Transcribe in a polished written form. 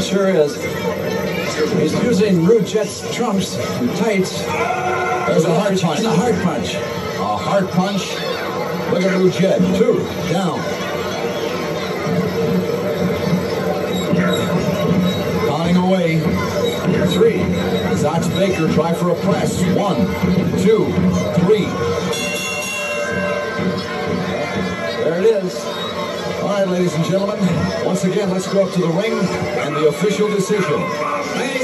sure is. He's using Rujet's trunks and tights. There's a hard punch. And a hard punch. A hard punch. Look at Rujet. 2 down. Counting away. 3. Zox Baker try for a press. 1, 2, 3. There it is. All right, ladies and gentlemen. Once again, let's go up to the ring and the official decision.